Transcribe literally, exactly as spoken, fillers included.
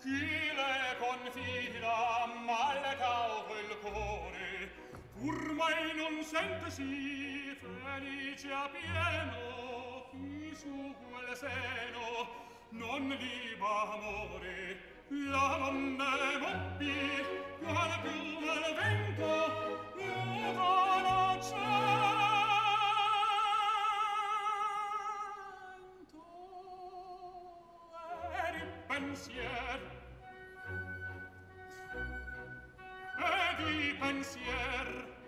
chi le confida mal cauto il cuore, pur mai non sentesi felice a pieno, chi su quel seno non liba amore, la donna moppi, qual più al vento, lontano cento, ed il pensier, ed il pensier,